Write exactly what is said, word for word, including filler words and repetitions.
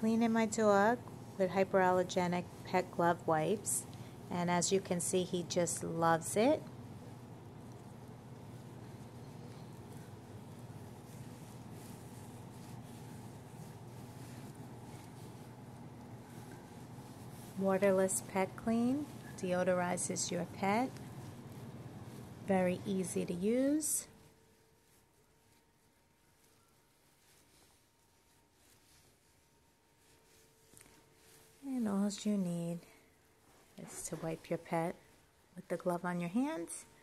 cleaning my dog with hypoallergenic pet glove wipes, and as you can see, he just loves it. Waterless pet clean deodorizes your pet. Very easy to use. And all you need is to wipe your pet with the glove on your hands